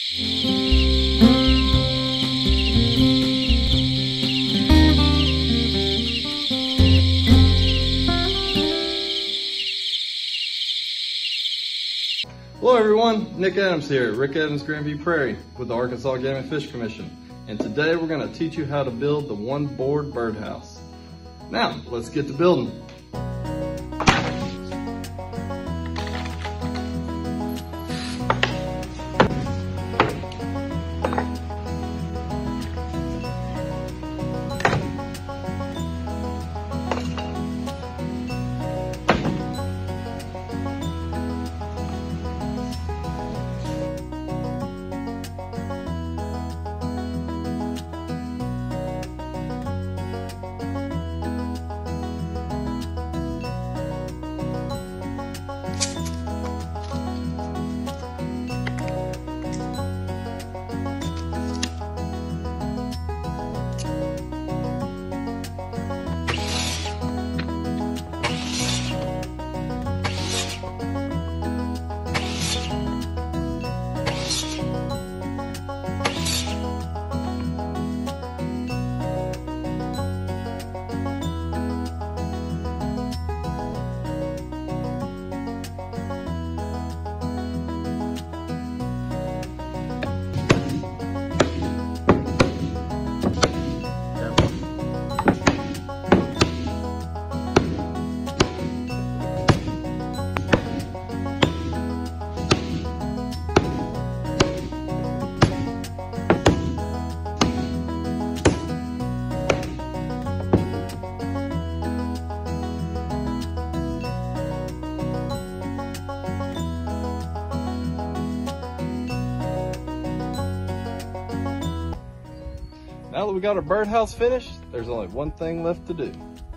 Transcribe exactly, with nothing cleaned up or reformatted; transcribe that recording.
Hello everyone, Nick Adams here at Rick Adams Grandview Prairie with the Arkansas Game and Fish Commission. And today we're going to teach you how to build the one board birdhouse. Now, let's get to building. Now that we got our birdhouse finished, there's only one thing left to do.